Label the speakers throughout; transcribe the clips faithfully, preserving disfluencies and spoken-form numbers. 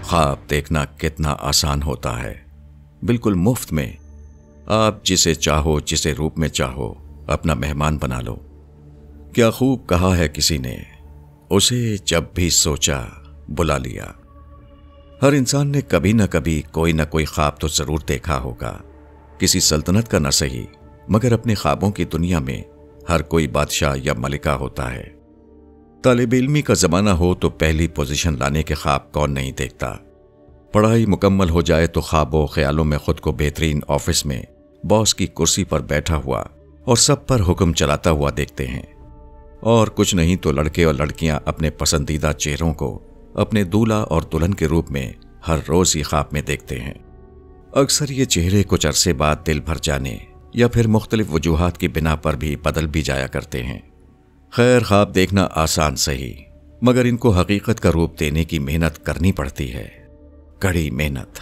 Speaker 1: ख्वाब देखना कितना आसान होता है, बिल्कुल मुफ्त में। आप जिसे चाहो, जिसे रूप में चाहो, अपना मेहमान बना लो। क्या खूब कहा है किसी ने, उसे जब भी सोचा बुला लिया। हर इंसान ने कभी ना कभी कोई ना कोई ख्वाब तो जरूर देखा होगा, किसी सल्तनत का न सही, मगर अपने ख्वाबों की दुनिया में हर कोई बादशाह या मलिका होता है। तालिब इल्मी का जमाना हो तो पहली पोजीशन लाने के ख्वाब कौन नहीं देखता। पढ़ाई मुकम्मल हो जाए तो ख्वाबों ख्यालों में खुद को बेहतरीन ऑफिस में बॉस की कुर्सी पर बैठा हुआ और सब पर हुक्म चलाता हुआ देखते हैं। और कुछ नहीं तो लड़के और लड़कियां अपने पसंदीदा चेहरों को अपने दूल्हा और दुल्हन के रूप में हर रोज ही ख्वाब में देखते हैं। अक्सर ये चेहरे कुछ अरसे बाद दिल भर जाने या फिर मुख्तलिफ वजूहात की बिना पर भी बदल भी जाया करते हैं। खैर, ख्वाब देखना आसान सही, मगर इनको हकीकत का रूप देने की मेहनत करनी पड़ती है, कड़ी मेहनत।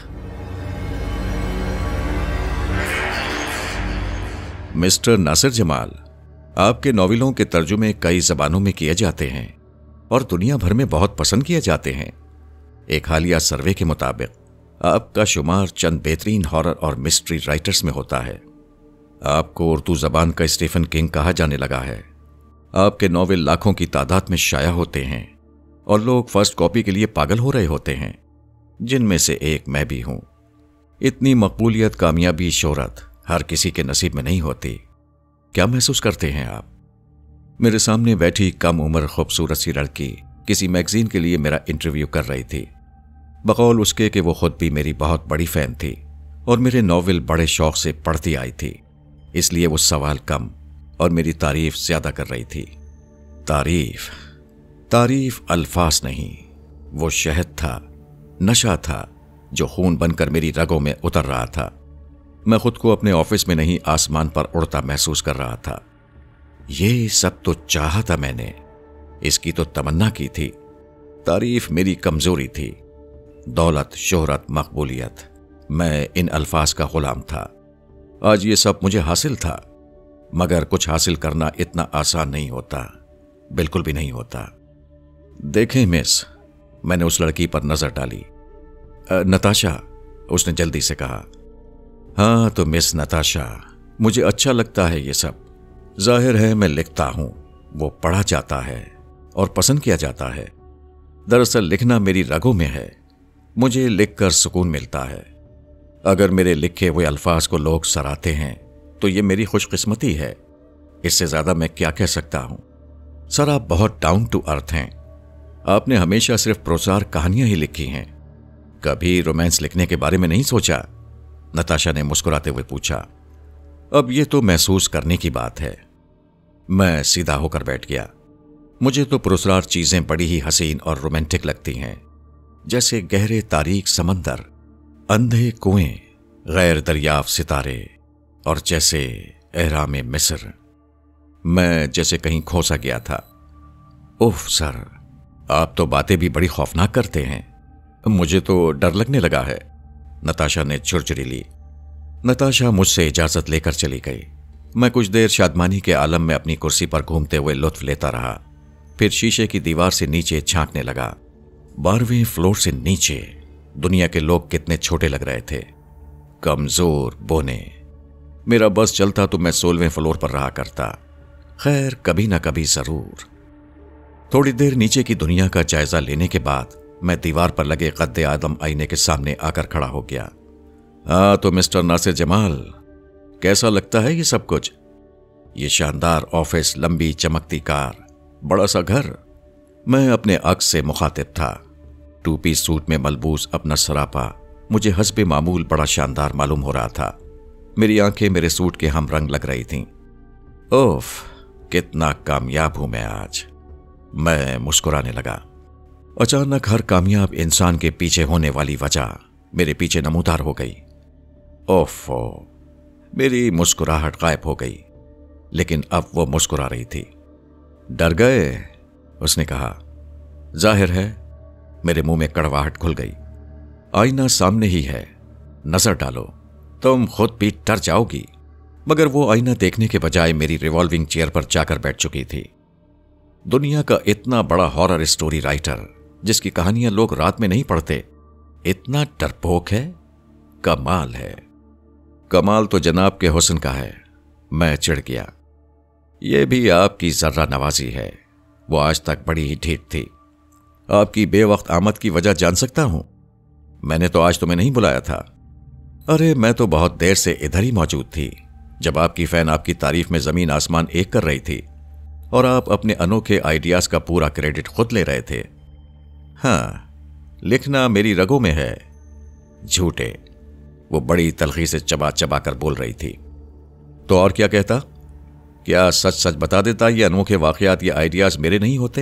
Speaker 1: मिस्टर नासिर जमाल, आपके नॉवेलों के तर्जुमे कई जबानों में किए जाते हैं और दुनिया भर में बहुत पसंद किए जाते हैं। एक हालिया सर्वे के मुताबिक आपका शुमार चंद बेहतरीन हॉरर और मिस्ट्री राइटर्स में होता है। आपको उर्दू जबान का स्टीफन किंग कहा जाने लगा है। आपके नॉवेल लाखों की तादाद में शाया होते हैं और लोग फर्स्ट कॉपी के लिए पागल हो रहे होते हैं, जिनमें से एक मैं भी हूं। इतनी मकबूलियत, कामयाबी, शोहरत हर किसी के नसीब में नहीं होती। क्या महसूस करते हैं आप? मेरे सामने बैठी कम उम्र खूबसूरत सी लड़की किसी मैगजीन के लिए मेरा इंटरव्यू कर रही थी, बकौल उसके कि वो खुद भी मेरी बहुत बड़ी फैन थी और मेरे नॉवेल बड़े शौक से पढ़ती आई थी, इसलिए वो सवाल कम और मेरी तारीफ ज्यादा कर रही थी। तारीफ तारीफ अल्फाज नहीं, वो शहद था, नशा था जो खून बनकर मेरी रगों में उतर रहा था। मैं खुद को अपने ऑफिस में नहीं आसमान पर उड़ता महसूस कर रहा था। ये सब तो चाहा था मैंने, इसकी तो तमन्ना की थी। तारीफ मेरी कमजोरी थी। दौलत, शोहरत, मकबूलियत, मैं इन अल्फाज का गुलाम था। आज ये सब मुझे हासिल था, मगर कुछ हासिल करना इतना आसान नहीं होता, बिल्कुल भी नहीं होता। देखें मिस, मैंने उस लड़की पर नजर डाली। नताशा, उसने जल्दी से कहा। हाँ तो मिस नताशा, मुझे अच्छा लगता है ये सब। जाहिर है मैं लिखता हूं, वो पढ़ा जाता है और पसंद किया जाता है। दरअसल लिखना मेरी रगों में है, मुझे लिखकर सुकून मिलता है। अगर मेरे लिखे हुए अल्फाज को लोग सराहते हैं तो ये मेरी खुशकिस्मती है। इससे ज्यादा मैं क्या कह सकता हूं। सर, आप बहुत डाउन टू अर्थ हैं। आपने हमेशा सिर्फ प्रोसार कहानियां ही लिखी हैं, कभी रोमांस लिखने के बारे में नहीं सोचा? नताशा ने मुस्कुराते हुए पूछा। अब ये तो महसूस करने की बात है। मैं सीधा होकर बैठ गया। मुझे तो पुरस्कार चीजें बड़ी ही हसीन और रोमांटिक लगती हैं, जैसे गहरे तारीक समंदर, अंधे कुएं, गैर दरियाफ्त सितारे और जैसे एहराम मिस्र। मैं जैसे कहीं खोसा गया था। ओह सर, आप तो बातें भी बड़ी खौफनाक करते हैं, मुझे तो डर लगने लगा है। नताशा ने झुरझुरी ली। नताशा मुझसे इजाजत लेकर चली गई। मैं कुछ देर शादमानी के आलम में अपनी कुर्सी पर घूमते हुए लुत्फ लेता रहा, फिर शीशे की दीवार से नीचे झांकने लगा। बारहवें फ्लोर से नीचे दुनिया के लोग कितने छोटे लग रहे थे, कमजोर, बोने। मेरा बस चलता तो मैं सोलहवें फ्लोर पर रहा करता। खैर, कभी ना कभी जरूर। थोड़ी देर नीचे की दुनिया का जायजा लेने के बाद मैं दीवार पर लगे कद्दे आदम आईने के सामने आकर खड़ा हो गया। हाँ तो मिस्टर नासिर जमाल, कैसा लगता है ये सब कुछ? ये शानदार ऑफिस, लंबी चमकती कार, बड़ा सा घर। मैं अपने अक्स से मुखातिब था। टू पीस सूट में मलबूस अपना सरापा मुझे हस्बे मामूल बड़ा शानदार मालूम हो रहा था। मेरी आंखें मेरे सूट के हम रंग लग रही थीं। ओफ, कितना कामयाब हूं मैं आज। मैं मुस्कुराने लगा। अचानक हर कामयाब इंसान के पीछे होने वाली वजह मेरे पीछे नमूदार हो गई। ओफो, मेरी मुस्कुराहट गायब हो गई, लेकिन अब वो मुस्कुरा रही थी। डर गए? उसने कहा। जाहिर है। मेरे मुंह में कड़वाहट घुल गई। आईना सामने ही है, नजर डालो, तुम खुद भी डर जाओगी। मगर वो आईना देखने के बजाय मेरी रिवॉल्विंग चेयर पर जाकर बैठ चुकी थी। दुनिया का इतना बड़ा हॉरर स्टोरी राइटर, जिसकी कहानियां लोग रात में नहीं पढ़ते, इतना डरपोक है, कमाल है। कमाल तो जनाब के हुस्न का है। मैं चिढ़ गया। यह भी आपकी जर्रा नवाजी है, वो आज तक बड़ी ही ठीक थी। आपकी बेवक्त आमद की वजह जान सकता हूं? मैंने तो आज तुम्हें नहीं बुलाया था। अरे मैं तो बहुत देर से इधर ही मौजूद थी, जब आपकी फैन आपकी तारीफ में जमीन आसमान एक कर रही थी और आप अपने अनोखे आइडियाज का पूरा क्रेडिट खुद ले रहे थे। हाँ, लिखना मेरी रगों में है। झूठे, वो बड़ी तलखी से चबा चबा कर बोल रही थी। तो और क्या कहता? क्या सच सच बता देता ये अनोखे वाकयात या आइडियाज मेरे नहीं होते?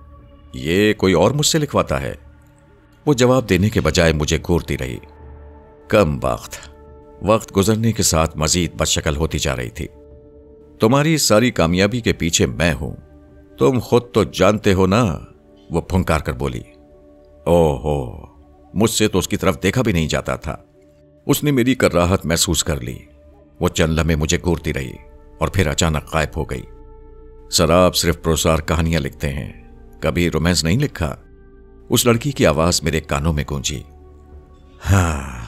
Speaker 1: ये कोई और मुझसे लिखवाता है? वो जवाब देने के बजाय मुझे घूरती रही। कम वक्त वक्त गुजरने के साथ मजीद बदशक्ल होती जा रही थी। तुम्हारी सारी कामयाबी के पीछे मैं हूं, तुम खुद तो जानते हो ना, वो फुंकार कर बोली। ओहो, मुझसे तो उसकी तरफ देखा भी नहीं जाता था। उसने मेरी कराहत महसूस कर ली। वो चंद लम्हे मुझे घूरती रही और फिर अचानक गायब हो गई। सर, आप सिर्फ प्रोसार कहानियां लिखते हैं, कभी रोमांस नहीं लिखा? उस लड़की की आवाज मेरे कानों में गूंजी। हाँ,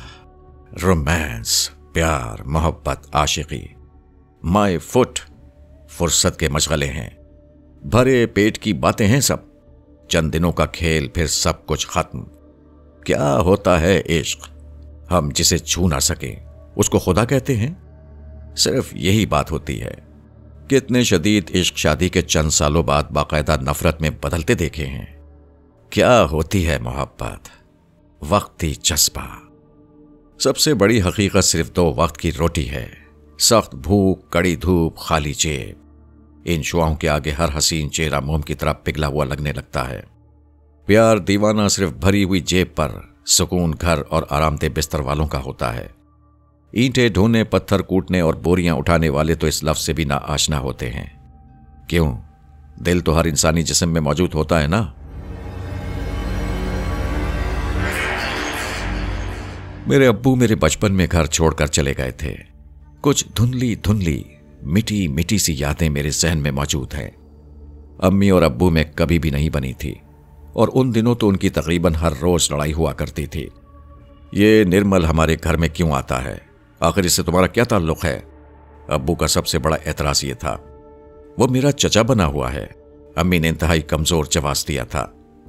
Speaker 1: रोमांस, प्यार, मोहब्बत, आशिकी, माय फुट, फुर्सत के मशगले हैं, भरे पेट की बातें हैं सब। चंद दिनों का खेल, फिर सब कुछ खत्म। क्या होता है इश्क? हम जिसे छू ना सके उसको खुदा कहते हैं। सिर्फ यही बात होती है। कितने शदीद इश्क शादी के चंद सालों बाद बाकायदा नफरत में बदलते देखे हैं। क्या होती है मोहब्बत? वक्ती जज्बा। सबसे बड़ी हकीकत सिर्फ दो वक्त की रोटी है, सख्त भूख, कड़ी धूप, खाली जेब। इन शुआओं के आगे हर हसीन चेहरा मोम की तरह पिघला हुआ लगने लगता है। प्यार दीवाना सिर्फ भरी हुई जेब पर, सुकून घर और आरामदेह बिस्तर वालों का होता है। ईंटें ढोने, पत्थर कूटने और बोरियां उठाने वाले तो इस लफ्ज से भी ना आशना होते हैं। क्यों? दिल तो हर इंसानी जिस्म में मौजूद होता है ना। मेरे अब्बू मेरे बचपन में घर छोड़कर चले गए थे। कुछ धुंधली धुंधली मिटी मिटी सी यादें मेरे जहन में मौजूद हैं। अम्मी और अब्बू में कभी भी नहीं बनी थी और उन दिनों तो उनकी तकरीबन हर रोज लड़ाई हुआ करती थी। ये निर्मल हमारे घर में क्यों आता है? आखिर इससे तुम्हारा क्या ताल्लुक है? अब्बू का सबसे बड़ा एतराज ये था। वो मेरा चचा बना हुआ है। अम्मी ने इंतहाई कमजोर जवाब दिया था।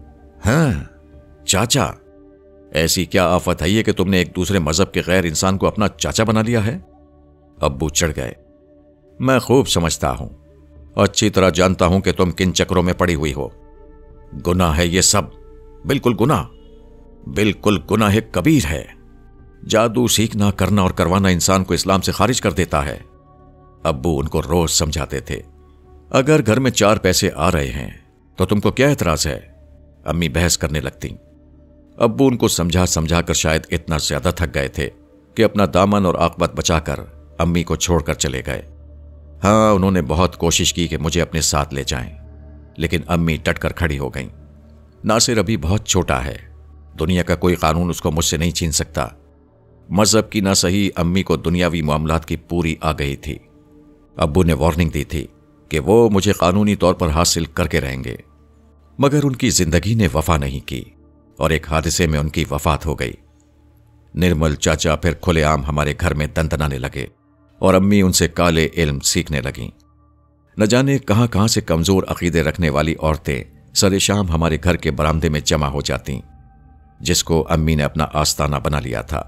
Speaker 1: हाँ, चाचा? ऐसी क्या आफत है ये कि तुमने एक दूसरे मजहब के गैर इंसान को अपना चाचा बना लिया है? अब्बू चढ़ गए। मैं खूब समझता हूं, अच्छी तरह जानता हूं कि तुम किन चक्रों में पड़ी हुई हो। गुनाह है ये सब, बिल्कुल गुनाह, बिल्कुल गुनाह कबीर है। जादू सीखना, करना और करवाना इंसान को इस्लाम से खारिज कर देता है। अब्बू उनको रोज समझाते थे। अगर घर में चार पैसे आ रहे हैं तो तुमको क्या एतराज है? अम्मी बहस करने लगती। अब्बू उनको समझा समझा कर शायद इतना ज्यादा थक गए थे कि अपना दामन और आकबत बचाकर अम्मी को छोड़कर चले गए। हाँ, उन्होंने बहुत कोशिश की कि मुझे अपने साथ ले जाएं, लेकिन अम्मी डटकर खड़ी हो गईं। नासिर अभी बहुत छोटा है, दुनिया का कोई कानून उसको मुझसे नहीं छीन सकता। मजहब की ना सही अम्मी को दुनियावी मामलात की पूरी आ गई थी। अब्बू ने वार्निंग दी थी कि वो मुझे कानूनी तौर पर हासिल करके रहेंगे, मगर उनकी जिंदगी ने वफा नहीं की और एक हादसे में उनकी वफात हो गई। निर्मल चाचा फिर खुलेआम हमारे घर में दंदनाने लगे और अम्मी उनसे काले इल्म सीखने लगीं। न जाने कहां कहां से कमजोर अकीदे रखने वाली औरतें सरे शाम हमारे घर के बरामदे में जमा हो जातीं, जिसको अम्मी ने अपना आस्ताना बना लिया था।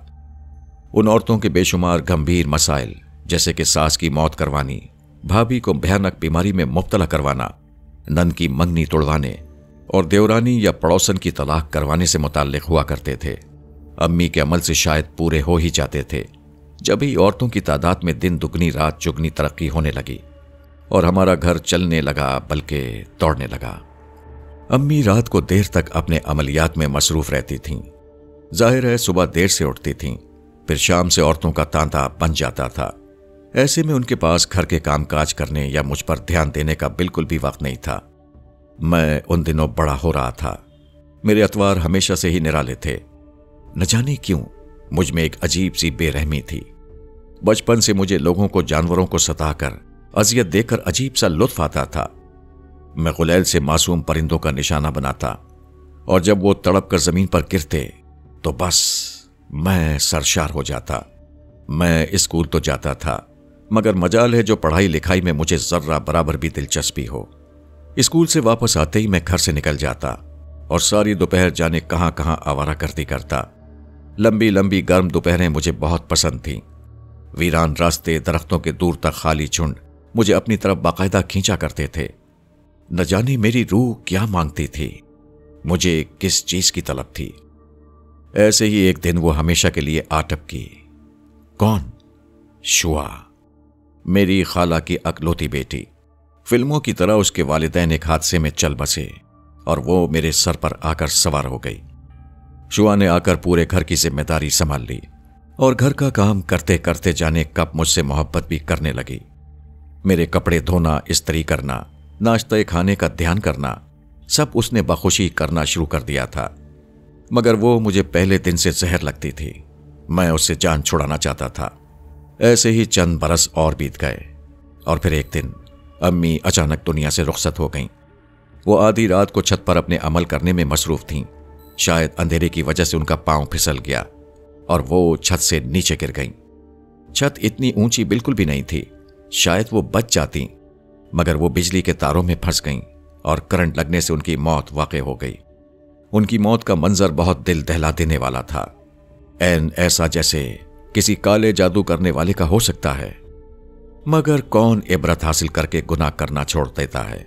Speaker 1: उन औरतों के बेशुमार गंभीर मसाइल, जैसे कि सास की मौत करवानी, भाभी को भयानक बीमारी में मुब्तला करवाना, नन की मंगनी तोड़वाने और देवरानी या पड़ोसन की तलाक करवाने से मुताल्लिक हुआ करते थे। अम्मी के अमल से शायद पूरे हो ही जाते थे, जब ही औरतों की तादाद में दिन दुगनी रात चुगनी तरक्की होने लगी और हमारा घर चलने लगा, बल्कि दौड़ने लगा। अम्मी रात को देर तक अपने अमलियात में मसरूफ रहती थीं। जाहिर है सुबह देर से उठती थीं, फिर शाम से औरतों का तांता बन जाता था। ऐसे में उनके पास घर के कामकाज करने या मुझ पर ध्यान देने का बिल्कुल भी वक्त नहीं था। मैं उन दिनों बड़ा हो रहा था। मेरे अतवार हमेशा से ही निराले थे। न जाने क्यों मुझ में एक अजीब सी बेरहमी थी। बचपन से मुझे लोगों को जानवरों को सताकर, अजियत देकर अजीब सा लुत्फ आता था। मैं गुलैल से मासूम परिंदों का निशाना बनाता और जब वो तड़प कर जमीन पर गिरते तो बस मैं सरशार हो जाता। मैं स्कूल तो जाता था, मगर मजाल है जो पढ़ाई लिखाई में मुझे जर्रा बराबर भी दिलचस्पी हो। स्कूल से वापस आते ही मैं घर से निकल जाता और सारी दोपहर जाने कहां कहां आवारा गर्दी करता। लंबी लंबी गर्म दोपहरें मुझे बहुत पसंद थीं। वीरान रास्ते, दरख्तों के दूर तक खाली झुंड मुझे अपनी तरफ बाकायदा खींचा करते थे। न जाने मेरी रूह क्या मांगती थी, मुझे किस चीज की तलब थी। ऐसे ही एक दिन वो हमेशा के लिए आ टपकी। कौन? शुआ, मेरी खाला की अकलौती बेटी। फिल्मों की तरह उसके वालिदैन एक हादसे में चल बसे और वो मेरे सर पर आकर सवार हो गई। शुआ ने आकर पूरे घर की जिम्मेदारी संभाल ली और घर का काम करते करते जाने कब मुझसे मोहब्बत भी करने लगी। मेरे कपड़े धोना, इस्त्री करना, नाश्ते खाने का ध्यान करना, सब उसने बखुशी करना शुरू कर दिया था। मगर वो मुझे पहले दिन से जहर लगती थी। मैं उससे जान छुड़ाना चाहता था। ऐसे ही चंद बरस और बीत गए और फिर एक दिन अम्मी अचानक दुनिया से रुखसत हो गईं। वो आधी रात को छत पर अपने अमल करने में मसरूफ थीं। शायद अंधेरे की वजह से उनका पांव फिसल गया और वो छत से नीचे गिर गईं। छत इतनी ऊंची बिल्कुल भी नहीं थी, शायद वो बच जाती, मगर वो बिजली के तारों में फंस गईं और करंट लगने से उनकी मौत वाक़ई हो गई। उनकी मौत का मंजर बहुत दिल दहला देने वाला था। ऐन ऐसा जैसे किसी काले जादू करने वाले का हो सकता है, मगर कौन इबरत हासिल करके गुनाह करना छोड़ देता है?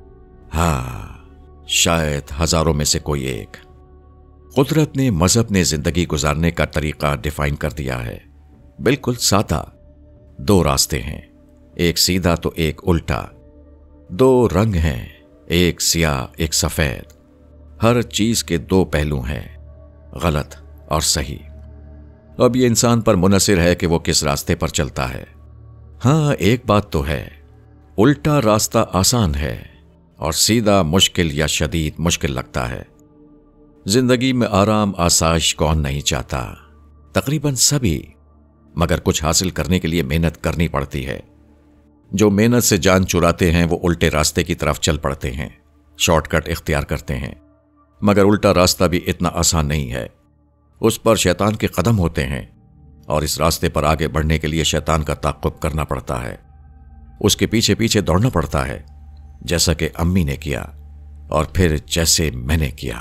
Speaker 1: हाँ, शायद हजारों में से कोई एक। कुदरत ने, मजहब ने जिंदगी गुजारने का तरीका डिफाइन कर दिया है, बिल्कुल सादा। दो रास्ते हैं, एक सीधा तो एक उल्टा। दो रंग हैं, एक सियाह एक सफेद। हर चीज के दो पहलू हैं, गलत और सही। अब ये इंसान पर मुनसिर है कि वो किस रास्ते पर चलता है। हाँ, एक बात तो है, उल्टा रास्ता आसान है और सीधा मुश्किल या शदीद मुश्किल लगता है। जिंदगी में आराम आसाइश कौन नहीं चाहता? तकरीबन सभी, मगर कुछ हासिल करने के लिए मेहनत करनी पड़ती है। जो मेहनत से जान चुराते हैं वो उल्टे रास्ते की तरफ चल पड़ते हैं, शॉर्टकट इख्तियार करते हैं। मगर उल्टा रास्ता भी इतना आसान नहीं है, उस पर शैतान के कदम होते हैं और इस रास्ते पर आगे बढ़ने के लिए शैतान का ताक़ुब करना पड़ता है, उसके पीछे पीछे दौड़ना पड़ता है, जैसा कि अम्मी ने किया और फिर जैसे मैंने किया।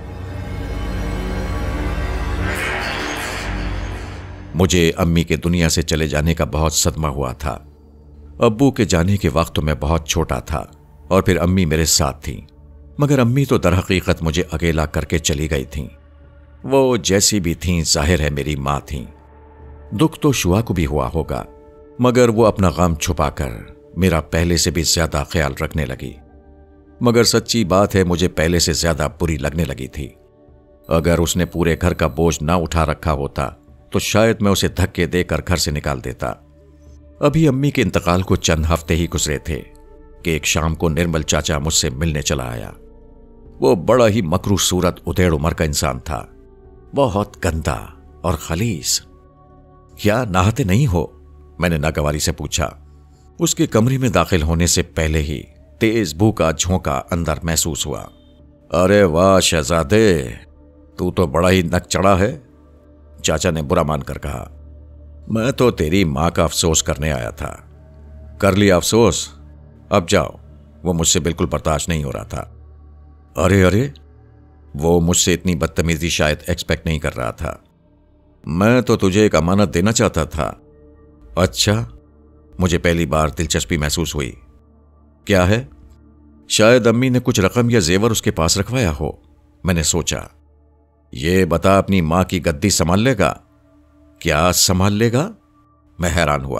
Speaker 1: मुझे अम्मी के दुनिया से चले जाने का बहुत सदमा हुआ था। अब्बू के जाने के वक्त मैं बहुत छोटा था और फिर अम्मी मेरे साथ थीं, मगर अम्मी तो दरहकीकत मुझे अकेला करके चली गई थीं। वो जैसी भी थीं, जाहिर है मेरी माँ थीं। दुख तो शुआ को भी हुआ होगा, मगर वो अपना गम छुपाकर मेरा पहले से भी ज्यादा ख्याल रखने लगी। मगर सच्ची बात है, मुझे पहले से ज्यादा बुरी लगने लगी थी। अगर उसने पूरे घर का बोझ ना उठा रखा होता तो शायद मैं उसे धक्के देकर घर से निकाल देता। अभी अम्मी के इंतकाल को चंद हफ्ते ही गुजरे थे कि एक शाम को निर्मल चाचा मुझसे मिलने चला आया। वो बड़ा ही मकरू सूरत, उधेड़ उम्र का इंसान था, बहुत गंदा और खलीस। क्या नहाते नहीं हो? मैंने नागवारी से पूछा। उसके कमरे में दाखिल होने से पहले ही तेज बू का झोंका अंदर महसूस हुआ। अरे वाह शहजादे, तू तो बड़ा ही नक चढ़ा है, चाचा ने बुरा मानकर कहा। मैं तो तेरी मां का अफसोस करने आया था। कर लिया अफसोस, अब जाओ। वो मुझसे बिल्कुल बर्दाश्त नहीं हो रहा था। अरे अरे, वो मुझसे इतनी बदतमीजी शायद एक्सपेक्ट नहीं कर रहा था। मैं तो तुझे एक अमानत देना चाहता था। अच्छा, मुझे पहली बार दिलचस्पी महसूस हुई। क्या है? शायद अम्मी ने कुछ रकम या जेवर उसके पास रखवाया हो, मैंने सोचा। ये बता, अपनी मां की गद्दी संभाल लेगा? क्या संभाल लेगा? मैं हैरान हुआ।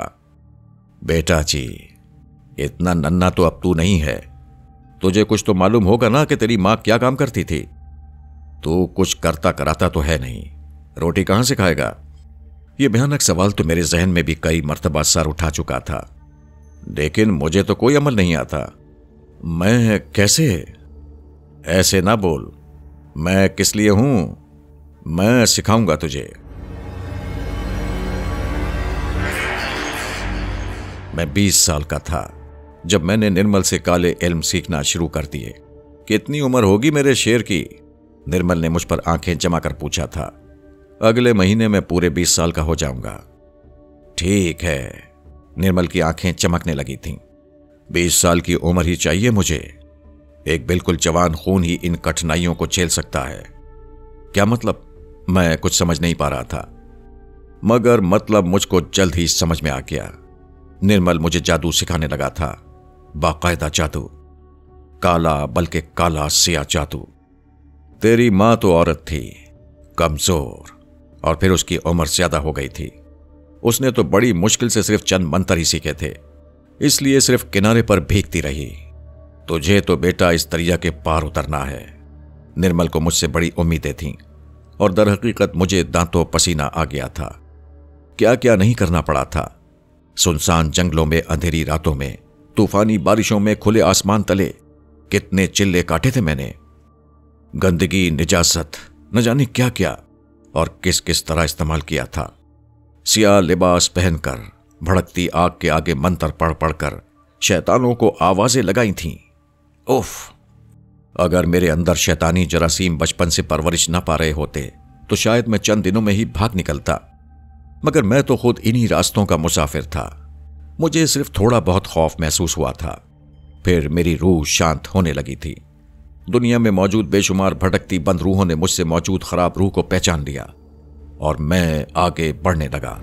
Speaker 1: बेटा जी, इतना नन्ना तो अब तू नहीं है। तुझे कुछ तो मालूम होगा ना कि तेरी मां क्या काम करती थी। तू कुछ करता कराता तो है नहीं, रोटी कहां से खाएगा? यह भयानक सवाल तो मेरे जहन में भी कई मर्तबा सर उठा चुका था, लेकिन मुझे तो कोई अमल नहीं आता। मैं कैसे? ऐसे ना बोल। मैं किस लिए हूं, मैं सिखाऊंगा तुझे। मैं बीस साल का था जब मैंने निर्मल से काले इल्म सीखना शुरू कर दिए। कितनी उम्र होगी मेरे शेर की? निर्मल ने मुझ पर आंखें जमा कर पूछा था। अगले महीने में पूरे बीस साल का हो जाऊंगा। ठीक है। निर्मल की आंखें चमकने लगी थीं। बीस साल की उम्र ही चाहिए मुझे। एक बिल्कुल जवान खून ही इन कठिनाइयों को झेल सकता है। क्या मतलब? मैं कुछ समझ नहीं पा रहा था, मगर मतलब मुझको जल्द ही समझ में आ गया। निर्मल मुझे जादू सिखाने लगा था, बाकायदा जादू, काला बल्कि काला सिया जादू। तेरी मां तो औरत थी, कमजोर, और फिर उसकी उम्र ज्यादा हो गई थी। उसने तो बड़ी मुश्किल से सिर्फ चंद मंत्र ही सीखे थे, इसलिए सिर्फ किनारे पर भीगती रही। तुझे तो बेटा इस दरिया के पार उतरना है। निर्मल को मुझसे बड़ी उम्मीदें थीं, और दरहकीकत मुझे दांतों पसीना आ गया था। क्या क्या नहीं करना पड़ा था। सुनसान जंगलों में, अंधेरी रातों में, तूफानी बारिशों में, खुले आसमान तले कितने चिल्ले काटे थे मैंने। गंदगी, निजासत, न जाने क्या क्या और किस किस तरह इस्तेमाल किया था। सिया लिबास पहनकर, भड़कती आग के आगे मंत्र पढ़ पढ़कर शैतानों को आवाजें लगाई थीं। उफ, अगर मेरे अंदर शैतानी जरासीम बचपन से परवरिश न पा रहे होते तो शायद मैं चंद दिनों में ही भाग निकलता, मगर मैं तो खुद इन्हीं रास्तों का मुसाफिर था। मुझे सिर्फ थोड़ा बहुत खौफ महसूस हुआ था, फिर मेरी रूह शांत होने लगी थी। दुनिया में मौजूद बेशुमार भटकती बंद रूहों ने मुझसे मौजूद खराब रूह को पहचान लिया, और मैं आगे बढ़ने लगा।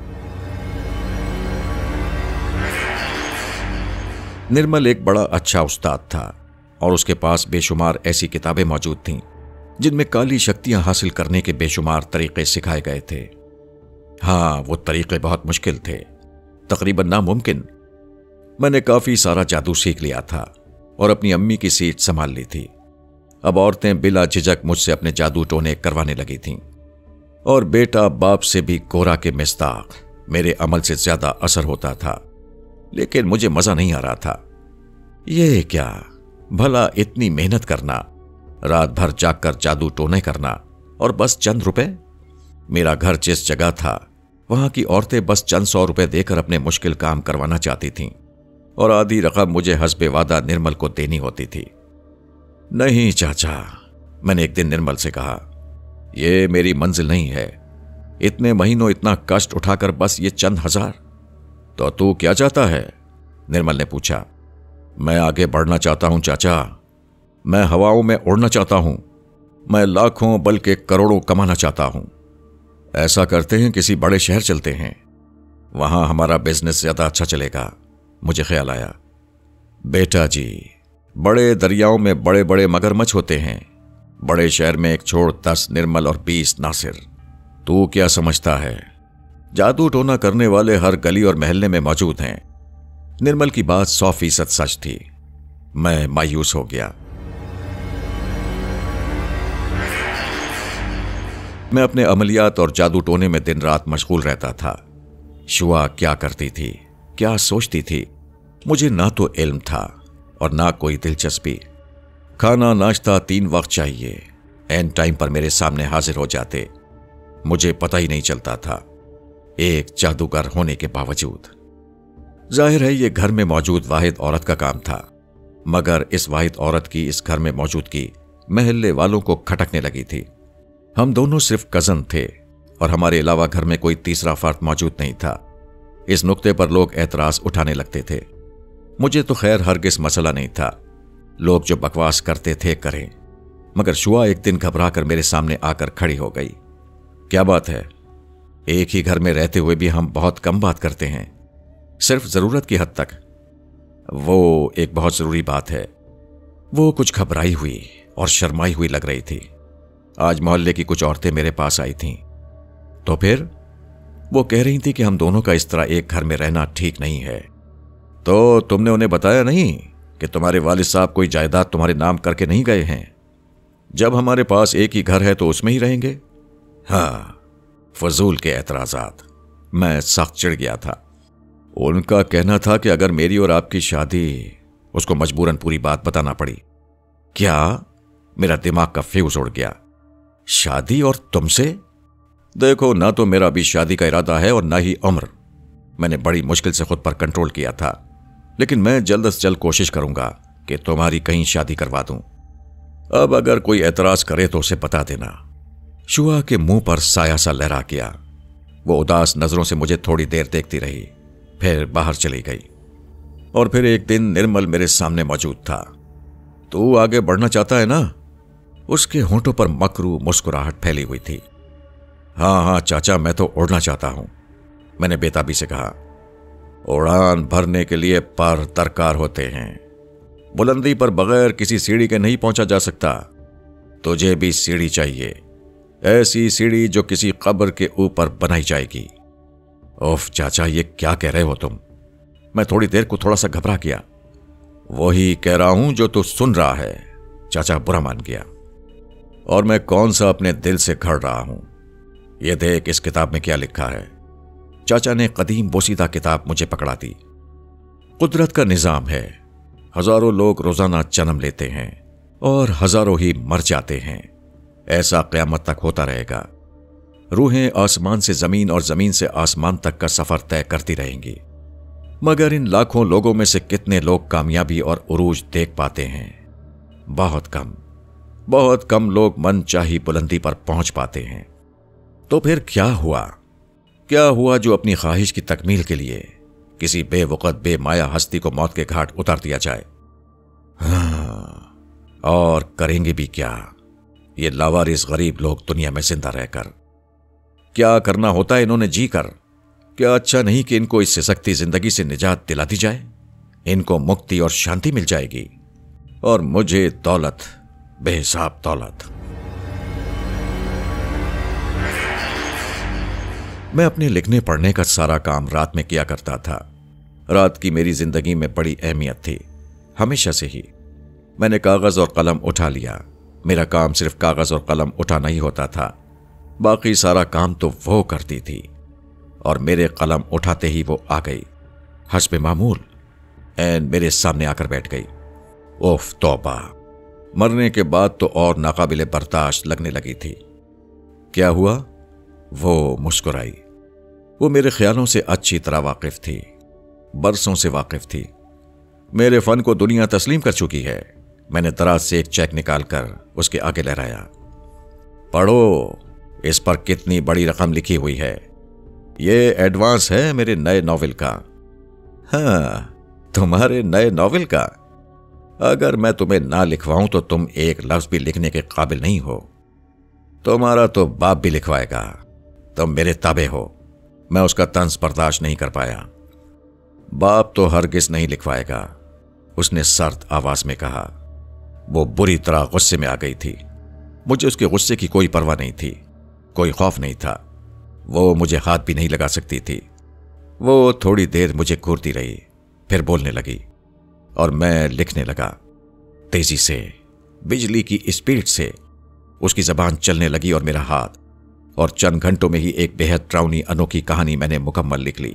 Speaker 1: निर्मल एक बड़ा अच्छा उस्ताद था, और उसके पास बेशुमार ऐसी किताबें मौजूद थीं जिनमें काली शक्तियां हासिल करने के बेशुमार तरीके सिखाए गए थे। हां, वो तरीके बहुत मुश्किल थे, तकरीबन नामुमकिन। मैंने काफी सारा जादू सीख लिया था और अपनी अम्मी की सीट संभाल ली थी। अब औरतें बिला झिझक मुझसे अपने जादू टोने करवाने लगी थीं, और बेटा बाप से भी गोरा के मिस्ताक मेरे अमल से ज्यादा असर होता था। लेकिन मुझे मजा नहीं आ रहा था। ये क्या भला, इतनी मेहनत करना, रात भर जागकर जादू टोने करना, और बस चंद रुपए। मेरा घर जिस जगह था वहां की औरतें बस चंद सौ रुपए देकर अपने मुश्किल काम करवाना चाहती थीं, और आधी रकम मुझे हस्बे वादा निर्मल को देनी होती थी। नहीं चाचा, मैंने एक दिन निर्मल से कहा, यह मेरी मंजिल नहीं है। इतने महीनों इतना कष्ट उठाकर बस ये चंद हजार। तो तू क्या चाहता है? निर्मल ने पूछा। मैं आगे बढ़ना चाहता हूं चाचा। मैं हवाओं में उड़ना चाहता हूं। मैं लाखों बल्कि करोड़ों कमाना चाहता हूं। ऐसा करते हैं, किसी बड़े शहर चलते हैं, वहां हमारा बिजनेस ज्यादा अच्छा चलेगा। मुझे ख्याल आया, बेटा जी, बड़े दरियाओं में बड़े बड़े मगरमच्छ होते हैं। बड़े शहर में एक छोड़ दस निर्मल और बीस नासिर। तू क्या समझता है? जादू टोना करने वाले हर गली और मोहल्ले में मौजूद हैं। निर्मल की बात सौ फीसद सच थी। मैं मायूस हो गया। मैं अपने अमलियात और जादू टोने में दिन रात मशगूल रहता था। शुआ क्या करती थी, क्या सोचती थी, मुझे ना तो इल्म था और ना कोई दिलचस्पी। खाना नाश्ता तीन वक्त चाहिए, एन टाइम पर मेरे सामने हाजिर हो जाते। मुझे पता ही नहीं चलता था, एक जादूगर होने के बावजूद। जाहिर है ये घर में मौजूद वाहिद औरत का काम था, मगर इस वाहिद औरत की इस घर में मौजूदगी महल्ले वालों को खटकने लगी थी। हम दोनों सिर्फ कजन थे और हमारे अलावा घर में कोई तीसरा फर्द मौजूद नहीं था। इस नुक्ते पर लोग एतराज उठाने लगते थे। मुझे तो खैर हरगिज मसला नहीं था, लोग जो बकवास करते थे करें। मगर शुआ एक दिन घबरा कर मेरे सामने आकर खड़ी हो गई। क्या बात है? एक ही घर में रहते हुए भी हम बहुत कम बात करते हैं, सिर्फ जरूरत की हद तक। वो एक बहुत जरूरी बात है। वो कुछ घबराई हुई और शर्माई हुई लग रही थी। आज मोहल्ले की कुछ औरतें मेरे पास आई थीं। तो फिर वो कह रही थी कि हम दोनों का इस तरह एक घर में रहना ठीक नहीं है। तो तुमने उन्हें बताया नहीं कि तुम्हारे वालिद साहब कोई जायदाद तुम्हारे नाम करके नहीं गए हैं? जब हमारे पास एक ही घर है तो उसमें ही रहेंगे। हाँ, फजूल के एतराजात। मैं सख्त चिढ़ गया था। उनका कहना था कि अगर मेरी और आपकी शादी, उसको मजबूरन पूरी बात बताना पड़ी। क्या? मेरा दिमाग का फ्यूज उड़ गया। शादी और तुमसे? देखो, ना तो मेरा अभी शादी का इरादा है और ना ही उम्र। मैंने बड़ी मुश्किल से खुद पर कंट्रोल किया था, लेकिन मैं जल्द से जल्द कोशिश करूंगा कि तुम्हारी कहीं शादी करवा दूं। अब अगर कोई एतराज करे तो उसे बता देना। शुआ के मुंह पर साया सा लहरा गया। वो उदास नजरों से मुझे थोड़ी देर देखती रही, फिर बाहर चली गई। और फिर एक दिन निर्मल मेरे सामने मौजूद था। तू आगे बढ़ना चाहता है ना? उसके होंठों पर मकरू मुस्कुराहट फैली हुई थी। हाँ हाँ चाचा, मैं तो उड़ना चाहता हूं, मैंने बेताबी से कहा। उड़ान भरने के लिए पर दरकार होते हैं। बुलंदी पर बगैर किसी सीढ़ी के नहीं पहुंचा जा सकता। तुझे भी सीढ़ी चाहिए, ऐसी सीढ़ी जो किसी कब्र के ऊपर बनाई जाएगी। ओफ चाचा, ये क्या कह रहे हो तुम? मैं थोड़ी देर को थोड़ा सा घबरा गया। वही कह रहा हूं जो तू सुन रहा है, चाचा बुरा मान गया। और मैं कौन सा अपने दिल से घड़ रहा हूं? ये देख इस किताब में क्या लिखा है। चाचा ने कदीम बोसीदा किताब मुझे पकड़ा दी। कुदरत का निजाम है, हजारों लोग रोजाना जन्म लेते हैं और हजारों ही मर जाते हैं। ऐसा क़यामत तक होता रहेगा। रूहें आसमान से जमीन और जमीन से आसमान तक का सफर तय करती रहेंगी, मगर इन लाखों लोगों में से कितने लोग कामयाबी और उरूज देख पाते हैं? बहुत कम। बहुत कम लोग मनचाही बुलंदी पर पहुंच पाते हैं। तो फिर क्या हुआ? क्या हुआ जो अपनी ख्वाहिश की तकमील के लिए किसी बेवकत बेमाया हस्ती को मौत के घाट उतार दिया जाए? हाँ, और करेंगे भी क्या ये लावारिस गरीब लोग दुनिया में जिंदा रहकर? क्या करना होता है इन्होंने जी कर? क्या अच्छा नहीं कि इनको इस सख्ती जिंदगी से निजात दिला दी जाए? इनको मुक्ति और शांति मिल जाएगी, और मुझे दौलत, बेहिसाब दौलत। मैं अपने लिखने पढ़ने का सारा काम रात में किया करता था। रात की मेरी जिंदगी में बड़ी अहमियत थी, हमेशा से ही। मैंने कागज और कलम उठा लिया। मेरा काम सिर्फ कागज और कलम उठाना ही होता था, बाकी सारा काम तो वो करती थी। और मेरे कलम उठाते ही वो आ गई, हस्बे मामूल एन मेरे सामने आकर बैठ गई। ओफ तौबा, मरने के बाद तो और नाकाबिले बर्दाश्त लगने लगी थी। क्या हुआ? वो मुस्कुराई। वो मेरे ख्यालों से अच्छी तरह वाकिफ थी, बरसों से वाकिफ थी। मेरे फन को दुनिया तस्लीम कर चुकी है। मैंने दराज से एक चेक निकालकर उसके आगे लहराया। पढ़ो, इस पर कितनी बड़ी रकम लिखी हुई है। ये एडवांस है मेरे नए नॉवेल का। हाँ, तुम्हारे नए नॉवेल का? अगर मैं तुम्हें ना लिखवाऊं तो तुम एक लफ्ज भी लिखने के काबिल नहीं हो। तुम्हारा तो बाप भी लिखवाएगा, तुम मेरे ताबे हो। मैं उसका तंज बर्दाश्त नहीं कर पाया। बाप तो हरगिज नहीं लिखवाएगा, उसने सर्द आवाज में कहा। वो बुरी तरह गुस्से में आ गई थी। मुझे उसके गुस्से की कोई परवाह नहीं थी, कोई खौफ नहीं था। वो मुझे हाथ भी नहीं लगा सकती थी। वो थोड़ी देर मुझे घूरती रही, फिर बोलने लगी और मैं लिखने लगा। तेजी से, बिजली की स्पीड से उसकी जबान चलने लगी और मेरा हाथ, और चंद घंटों में ही एक बेहद डरावनी अनोखी कहानी मैंने मुकम्मल लिख ली।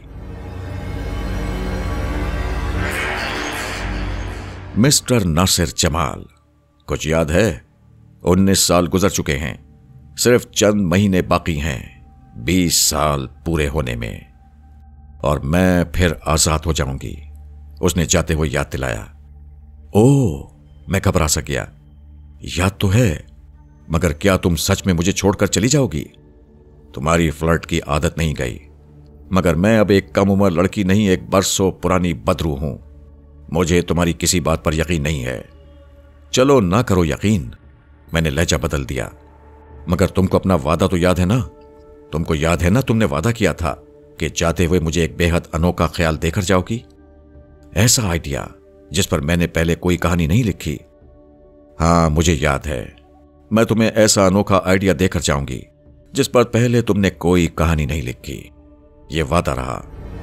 Speaker 1: मिस्टर नासिर जमाल। कुछ याद है? उन्नीस साल गुजर चुके हैं, सिर्फ चंद महीने बाकी हैं बीस साल पूरे होने में, और मैं फिर आजाद हो जाऊंगी, उसने जाते हुए याद दिलाया। ओह, मैं घबरा सा गया। याद तो है, मगर क्या तुम सच में मुझे छोड़कर चली जाओगी? तुम्हारी फ्लर्ट की आदत नहीं गई, मगर मैं अब एक कम उम्र लड़की नहीं, एक बरसों पुरानी बदरू हूं। मुझे तुम्हारी किसी बात पर यकीन नहीं है। चलो ना करो यकीन, मैंने लहजा बदल दिया। मगर तुमको अपना वादा तो याद है ना? तुमको याद है ना तुमने वादा किया था कि जाते हुए मुझे एक बेहद अनोखा ख्याल देकर जाओगी? ऐसा आइडिया जिस पर मैंने पहले कोई कहानी नहीं लिखी। हाँ, मुझे याद है। मैं तुम्हें ऐसा अनोखा आइडिया देकर जाऊंगी जिस पर पहले तुमने कोई कहानी नहीं लिखी। यह वादा रहा।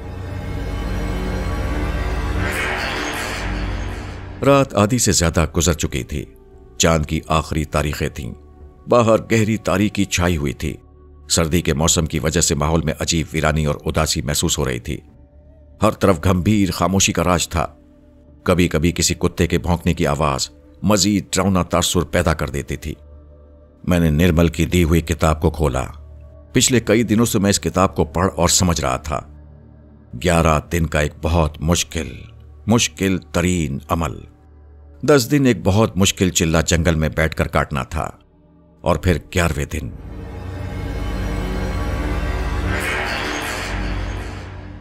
Speaker 1: रात आधी से ज्यादा गुजर चुकी थी। चांद की आखिरी तारीखें थीं। बाहर गहरी तारीकी छाई हुई थी। सर्दी के मौसम की वजह से माहौल में अजीब वीरानी और उदासी महसूस हो रही थी। हर तरफ गंभीर खामोशी का राज था। कभी कभी किसी कुत्ते के भौंकने की आवाज मजीद डरावना तासुर पैदा कर देती थी। मैंने निर्मल की दी हुई किताब को खोला। पिछले कई दिनों से मैं इस किताब को पढ़ और समझ रहा था। ग्यारह दिन का एक बहुत मुश्किल मुश्किल तरीन अमल। दस दिन एक बहुत मुश्किल चिल्ला जंगल में बैठकर काटना था, और फिर ग्यारहवें दिन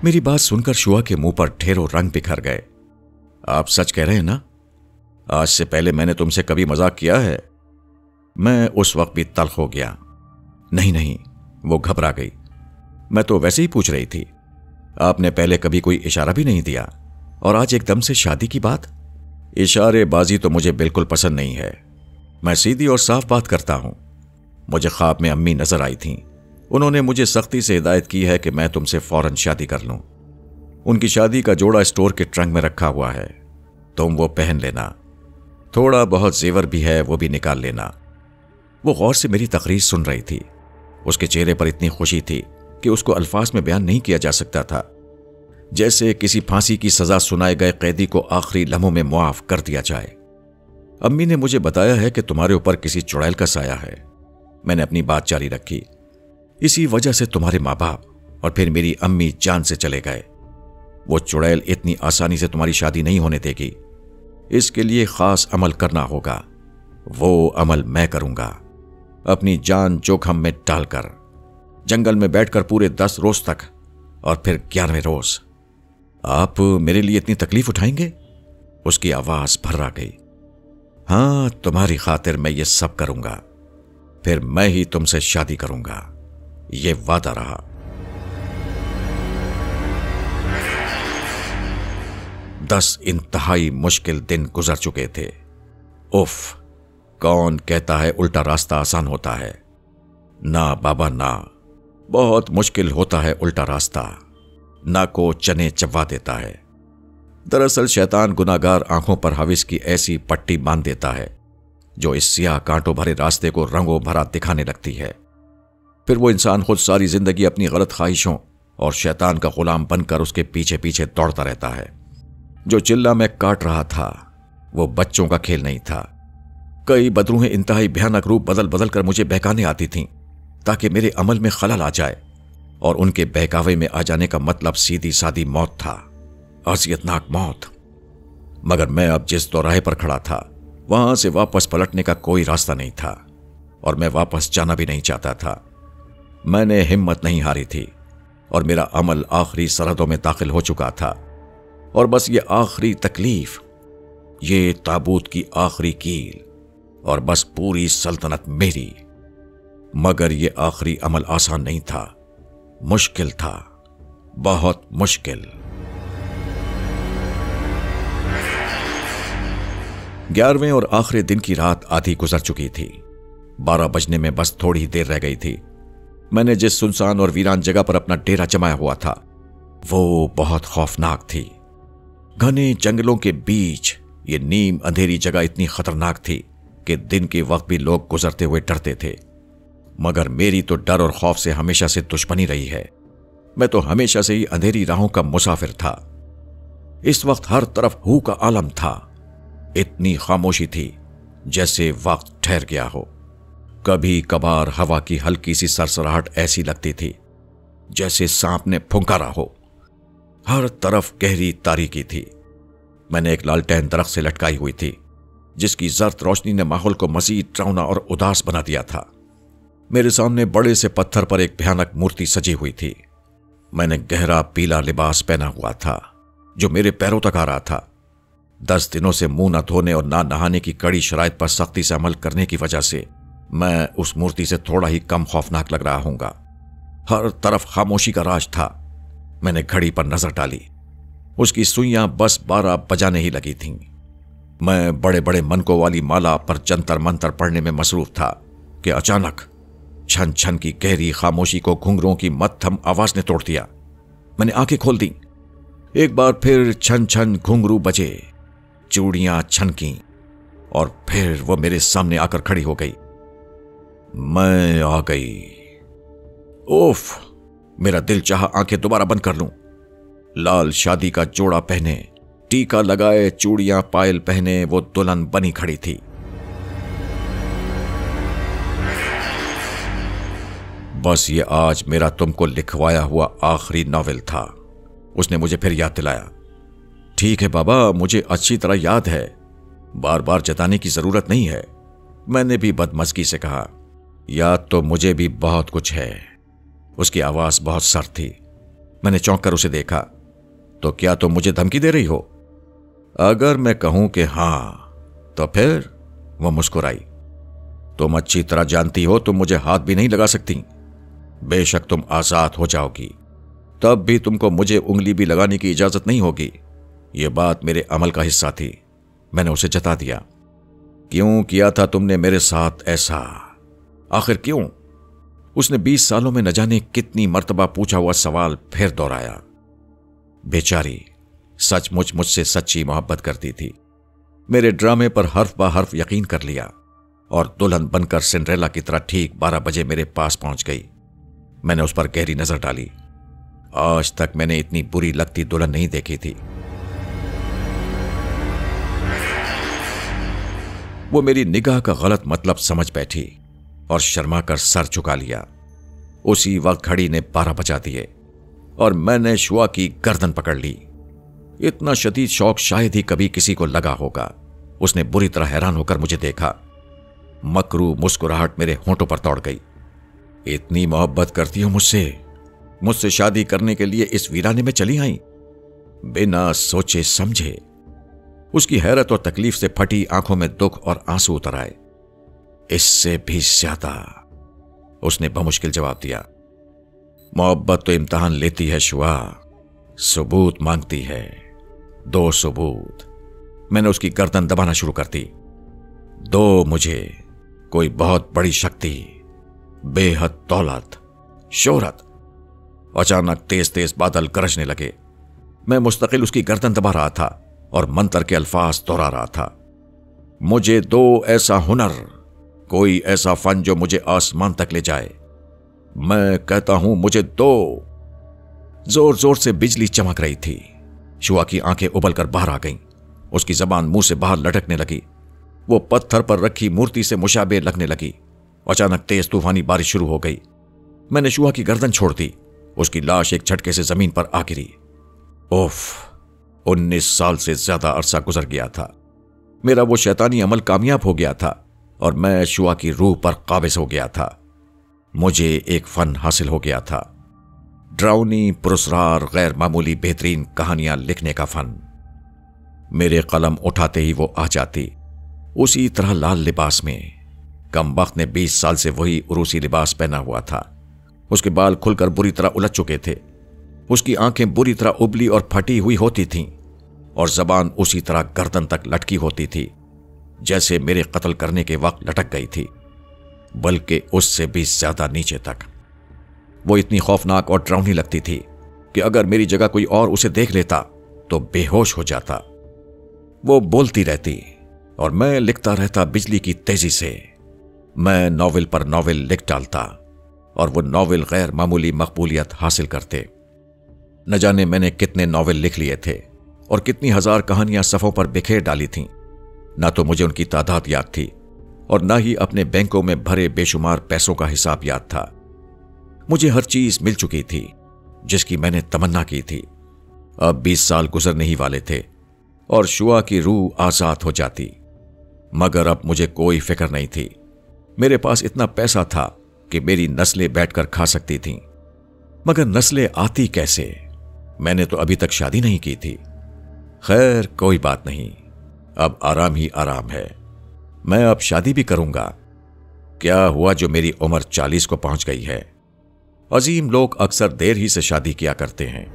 Speaker 1: मेरी बात सुनकर शुआ के मुंह पर ढेरों रंग बिखर गए। आप सच कह रहे हैं ना? आज से पहले मैंने तुमसे कभी मजाक किया है? मैं उस वक्त भी तल्ख हो गया। नहीं नहीं, वो घबरा गई। मैं तो वैसे ही पूछ रही थी। आपने पहले कभी कोई इशारा भी नहीं दिया और आज एकदम से शादी की बात? इशारेबाजी तो मुझे बिल्कुल पसंद नहीं है। मैं सीधी और साफ बात करता हूं। मुझे ख्वाब में अम्मी नजर आई थीं। उन्होंने मुझे सख्ती से हिदायत की है कि मैं तुमसे फौरन शादी कर लूं। उनकी शादी का जोड़ा स्टोर के ट्रंक में रखा हुआ है, तुम वो पहन लेना। थोड़ा बहुत जेवर भी है, वो भी निकाल लेना। वो गौर से मेरी तकरीर सुन रही थी। उसके चेहरे पर इतनी खुशी थी कि उसको अल्फाज में बयान नहीं किया जा सकता था। जैसे किसी फांसी की सजा सुनाए गए कैदी को आखिरी लम्हों में मुआफ कर दिया जाए। अम्मी ने मुझे बताया है कि तुम्हारे ऊपर किसी चुड़ैल का साया है। मैंने अपनी बात जारी रखी। इसी वजह से तुम्हारे माँ बाप और फिर मेरी अम्मी जान से चले गए। वो चुड़ैल इतनी आसानी से तुम्हारी शादी नहीं होने देगी। इसके लिए खास अमल करना होगा। वो अमल मैं करूंगा, अपनी जान जोखम में डालकर। जंगल में बैठकर पूरे दस रोज तक और फिर ग्यारहवें रोज। आप मेरे लिए इतनी तकलीफ उठाएंगे? उसकी आवाज भर्रा गई। हां, तुम्हारी खातिर मैं ये सब करूंगा। फिर मैं ही तुमसे शादी करूंगा, ये वादा रहा। दस इंतहाई मुश्किल दिन गुजर चुके थे। उफ, कौन कहता है उल्टा रास्ता आसान होता है? ना बाबा ना, बहुत मुश्किल होता है उल्टा रास्ता। ना को चने चबा देता है। दरअसल शैतान गुनाहगार आंखों पर हविस की ऐसी पट्टी बांध देता है जो इस सियाह कांटों भरे रास्ते को रंगों भरा दिखाने लगती है। फिर वो इंसान खुद सारी जिंदगी अपनी गलत ख्वाहिशों और शैतान का गुलाम बनकर उसके पीछे पीछे दौड़ता रहता है। जो चिल्ला मैं काट रहा था वो बच्चों का खेल नहीं था। कई बदरूहें इंतहाई भयानक रूप बदल बदल कर मुझे बहकाने आती थीं ताकि मेरे अमल में खलल आ जाए, और उनके बहकावे में आ जाने का मतलब सीधी सादी मौत था, अज़ियतनाक मौत। मगर मैं अब जिस दौराहे पर खड़ा था वहां से वापस पलटने का कोई रास्ता नहीं था, और मैं वापस जाना भी नहीं चाहता था। मैंने हिम्मत नहीं हारी थी और मेरा अमल आखिरी सरहदों में दाखिल हो चुका था। और बस ये आखिरी तकलीफ, ये ताबूत की आखिरी कील, और बस पूरी सल्तनत मेरी। मगर ये आखिरी अमल आसान नहीं था, मुश्किल था, बहुत मुश्किल। ग्यारहवें और आखिरी दिन की रात आधी गुजर चुकी थी। बारह बजने में बस थोड़ी ही देर रह गई थी। मैंने जिस सुनसान और वीरान जगह पर अपना डेरा जमाया हुआ था वो बहुत खौफनाक थी। घने जंगलों के बीच ये नीम अंधेरी जगह इतनी खतरनाक थी कि दिन के वक्त भी लोग गुजरते हुए डरते थे। मगर मेरी तो डर और खौफ से हमेशा से दुश्मनी रही है। मैं तो हमेशा से ही अंधेरी राहों का मुसाफिर था। इस वक्त हर तरफ हू का आलम था। इतनी खामोशी थी जैसे वक्त ठहर गया हो। कभी कभार हवा की हल्की सी सरसराहट ऐसी लगती थी जैसे सांप ने फुंकारा हो। हर तरफ गहरी तारीकी थी। मैंने एक लालटेन दरख्त से लटकाई हुई थी जिसकी जर्द रोशनी ने माहौल को मजीद डरावना और उदास बना दिया था। मेरे सामने बड़े से पत्थर पर एक भयानक मूर्ति सजी हुई थी। मैंने गहरा पीला लिबास पहना हुआ था जो मेरे पैरों तक आ रहा था। दस दिनों से मुंह न धोने और ना नहाने की कड़ी शराइत पर सख्ती से अमल करने की वजह से मैं उस मूर्ति से थोड़ा ही कम खौफनाक लग रहा हूंगा। हर तरफ खामोशी का राज था। मैंने घड़ी पर नजर डाली। उसकी सुइयां बस बारह बजाने ही लगी थीं। मैं बड़े बड़े मनकों वाली माला पर जंतर मंतर पढ़ने में मसरूफ था कि अचानक छन छन की गहरी खामोशी को घुंघरों की मध्यम आवाज ने तोड़ दिया। मैंने आंखें खोल दी। एक बार फिर छन छन घुंघरू बजे, चूड़ियां छनकी और फिर वो मेरे सामने आकर खड़ी हो गई। मैं आ गई। ओफ, मेरा दिल चाहा आंखें दोबारा बंद कर लूं। लाल शादी का जोड़ा पहने, टीका लगाए, चूड़ियां पायल पहने वो दुल्हन बनी खड़ी थी। बस ये आज मेरा तुमको लिखवाया हुआ आखिरी नॉवेल था। उसने मुझे फिर याद दिलाया। ठीक है बाबा, मुझे अच्छी तरह याद है, बार बार जताने की जरूरत नहीं है। मैंने भी बदमज़गी से कहा। याद तो मुझे भी बहुत कुछ है। उसकी आवाज बहुत सर्द थी। मैंने चौंक कर उसे देखा। तो क्या तुम मुझे धमकी दे रही हो? अगर मैं कहूं कि हां तो फिर? वो मुस्कुराई। तुम अच्छी तरह जानती हो तुम मुझे हाथ भी नहीं लगा सकती। बेशक तुम आजाद हो जाओगी, तब भी तुमको मुझे उंगली भी लगाने की इजाजत नहीं होगी। यह बात मेरे अमल का हिस्सा थी। मैंने उसे जता दिया। क्यों किया था तुमने मेरे साथ ऐसा? आखिर क्यों? उसने बीस सालों में न जाने कितनी मर्तबा पूछा हुआ सवाल फिर दोहराया। बेचारी सचमुच मुझसे सच्ची मोहब्बत करती थी। मेरे ड्रामे पर हर्फ बा हर्फ यकीन कर लिया और दुल्हन बनकर सिंड्रेला की तरह ठीक बारह बजे मेरे पास पहुंच गई। मैंने उस पर गहरी नजर डाली। आज तक मैंने इतनी बुरी लगती दुल्हन नहीं देखी थी। वो मेरी निगाह का गलत मतलब समझ बैठी और शर्मा कर सर झुका लिया। उसी वक्त घड़ी ने बारह बजा दिए और मैंने शुआ की गर्दन पकड़ ली। इतना शदीद शौक शायद ही कभी किसी को लगा होगा। उसने बुरी तरह हैरान होकर मुझे देखा। मकरू मुस्कुराहट मेरे होंठों पर दौड़ गई। इतनी मोहब्बत करती हो मुझसे? मुझसे शादी करने के लिए इस वीराने में चली आई बिना सोचे समझे? उसकी हैरत और तकलीफ से फटी आंखों में दुख और आंसू उतर आए। इससे भी ज्यादा, उसने बमुश्किल जवाब दिया। मोहब्बत तो इम्तिहान लेती है शुआ, सबूत मांगती है। दो सबूत। मैंने उसकी गर्दन दबाना शुरू कर दी। दो मुझे कोई बहुत बड़ी शक्ति, बेहद दौलत, शोहरत। अचानक तेज तेज बादल गरजने लगे। मैं मुस्तकिल उसकी गर्दन दबा रहा था और मंत्र के अल्फाज दोहरा रहा था। मुझे दो ऐसा हुनर, कोई ऐसा फन जो मुझे आसमान तक ले जाए। मैं कहता हूं मुझे दो। जोर जोर से बिजली चमक रही थी। शुआ की आंखें उबलकर बाहर आ गईं। उसकी जबान मुंह से बाहर लटकने लगी। वो पत्थर पर रखी मूर्ति से मुशाबे लगने लगी। अचानक तेज तूफानी बारिश शुरू हो गई। मैंने शुआ की गर्दन छोड़ दी। उसकी लाश एक झटके से जमीन पर आ गिरी। ओफ, उन्नीस साल से ज्यादा अरसा गुजर गया था। मेरा वो शैतानी अमल कामयाब हो गया था और मैं शुआ की रूह पर काबिज हो गया था। मुझे एक फन हासिल हो गया था, ड्राउनी, पुरस्कार, गैर मामूली बेहतरीन कहानियां लिखने का फन। मेरे कलम उठाते ही वो आ जाती, उसी तरह लाल लिबास में। कमबख्त ने बीस साल से वही उरूसी लिबास पहना हुआ था। उसके बाल खुलकर बुरी तरह उलझ चुके थे। उसकी आंखें बुरी तरह उबली और फटी हुई होती थीं और जबान उसी तरह गर्दन तक लटकी होती थी जैसे मेरे कत्ल करने के वक्त लटक गई थी, बल्कि उससे भी ज्यादा नीचे तक। वो इतनी खौफनाक और डरावनी लगती थी कि अगर मेरी जगह कोई और उसे देख लेता तो बेहोश हो जाता। वो बोलती रहती और मैं लिखता रहता बिजली की तेजी से। मैं नॉवेल पर नॉवेल लिख डालता और वो नॉवेल गैर मामूली मकबूलियत हासिल करते। न जाने मैंने कितने नॉवेल लिख लिए थे और कितनी हजार कहानियां सफ़ों पर बिखेर डाली थीं। ना तो मुझे उनकी तादाद याद थी और ना ही अपने बैंकों में भरे बेशुमार पैसों का हिसाब याद था। मुझे हर चीज मिल चुकी थी जिसकी मैंने तमन्ना की थी। अब बीस साल गुजरने ही वाले थे और शुआ की रूह आजाद हो जाती। मगर अब मुझे कोई फिक्र नहीं थी। मेरे पास इतना पैसा था कि मेरी नस्लें बैठकर खा सकती थीं। मगर नस्लें आती कैसे? मैंने तो अभी तक शादी नहीं की थी। खैर, कोई बात नहीं, अब आराम ही आराम है। मैं अब शादी भी करूंगा। क्या हुआ जो मेरी उम्र चालीस को पहुंच गई है। अजीम लोग अक्सर देर ही से शादी किया करते हैं।